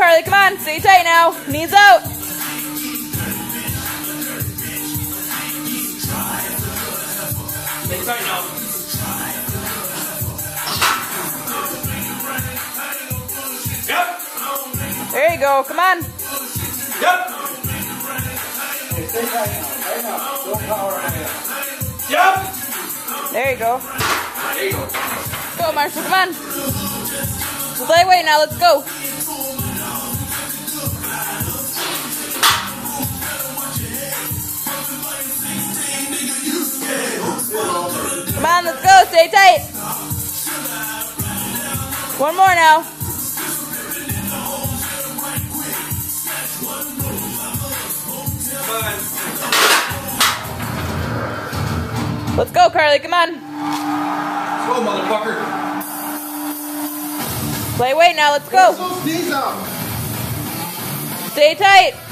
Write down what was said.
Carly, come on. Stay tight now. Knees out. Stay tight now. Yep. There you go. Come on. Yep. Hey, stay tight now. Right now. Don't power on it. Yep. There you go. There you go. Go, Marshall. Come on. Lightweight now. Let's go. Come on, let's go. Stay tight. One more now. Come on. Let's go, Carly. Come on. Go, motherfucker. Lightweight now. Let's go. Those knees out. Stay tight.